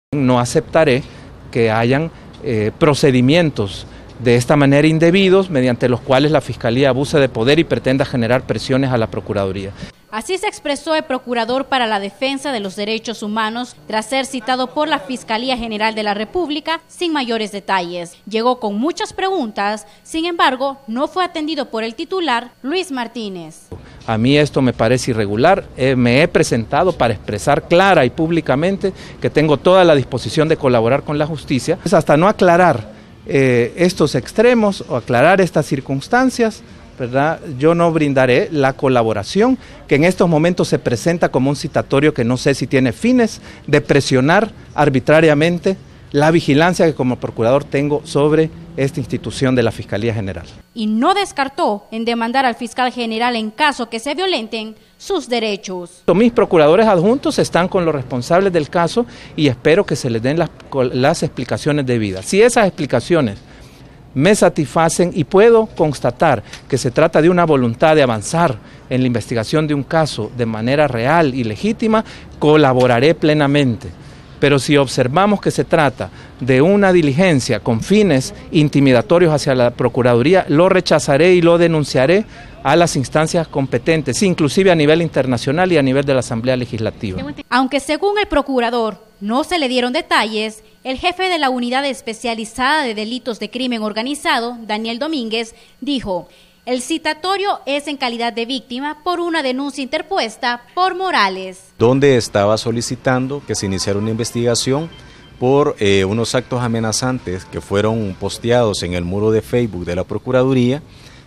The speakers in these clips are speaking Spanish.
No aceptaré que hayan procedimientos de esta manera indebidos mediante los cuales la Fiscalía abuse de poder y pretenda generar presiones a la Procuraduría. Así se expresó el Procurador para la Defensa de los Derechos Humanos tras ser citado por la Fiscalía General de la República sin mayores detalles. Llegó con muchas preguntas, sin embargo, no fue atendido por el titular, Luis Martínez. A mí esto me parece irregular, me he presentado para expresar clara y públicamente que tengo toda la disposición de colaborar con la justicia. Hasta no aclarar estos extremos o aclarar estas circunstancias, ¿verdad? Yo no brindaré la colaboración que en estos momentos se presenta como un citatorio que no sé si tiene fines de presionar arbitrariamente la vigilancia que como procurador tengo sobre esta institución de la Fiscalía General. Y no descartó en demandar al fiscal general en caso que se violenten sus derechos. Mis procuradores adjuntos están con los responsables del caso y espero que se les den las explicaciones debidas. Si esas explicaciones me satisfacen y puedo constatar que se trata de una voluntad de avanzar en la investigación de un caso de manera real y legítima, colaboraré plenamente. Pero si observamos que se trata de una diligencia con fines intimidatorios hacia la Procuraduría, lo rechazaré y lo denunciaré a las instancias competentes, inclusive a nivel internacional y a nivel de la Asamblea Legislativa. Aunque según el Procurador no se le dieron detalles, el jefe de la Unidad Especializada de Delitos de Crimen Organizado, Daniel Domínguez, dijo: el citatorio es en calidad de víctima por una denuncia interpuesta por Morales. Donde estaba solicitando que se iniciara una investigación por unos actos amenazantes que fueron posteados en el muro de Facebook de la Procuraduría,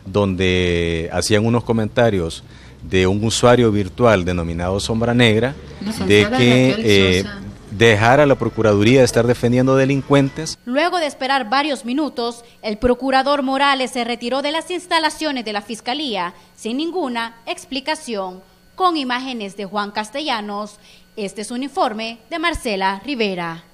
donde hacían unos comentarios de un usuario virtual denominado Sombra Negra, de que dejara a la Procuraduría de estar defendiendo delincuentes. Luego de esperar varios minutos, el procurador Morales se retiró de las instalaciones de la Fiscalía sin ninguna explicación. Con imágenes de Juan Castellanos, este es un informe de Marcela Rivera.